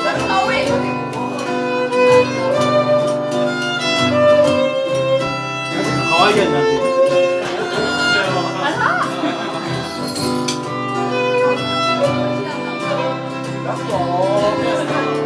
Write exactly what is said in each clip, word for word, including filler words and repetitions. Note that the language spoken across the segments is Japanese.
可愛いやになってる。ラスト。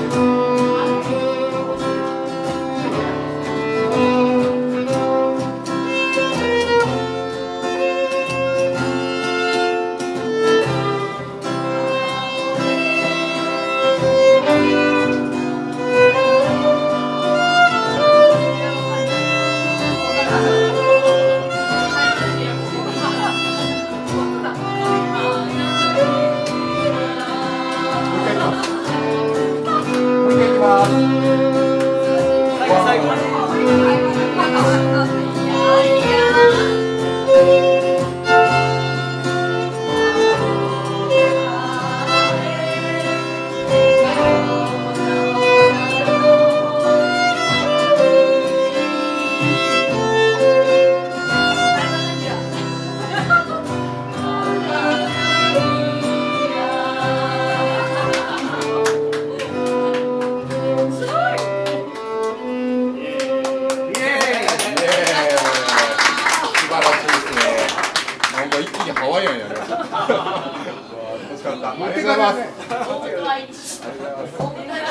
一気にハワイアンやね。楽しかった。ありがとうございます。